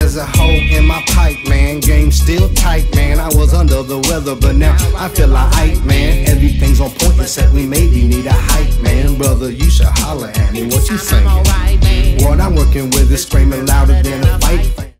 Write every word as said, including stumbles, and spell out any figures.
There's a hole in my pipe, man. Game still tight, man. I was under the weather, but now I feel like, man. Everything's on point except we maybe need a hype, man. Brother, you should holler at me. What you saying? What I'm working with is screaming louder than a fight.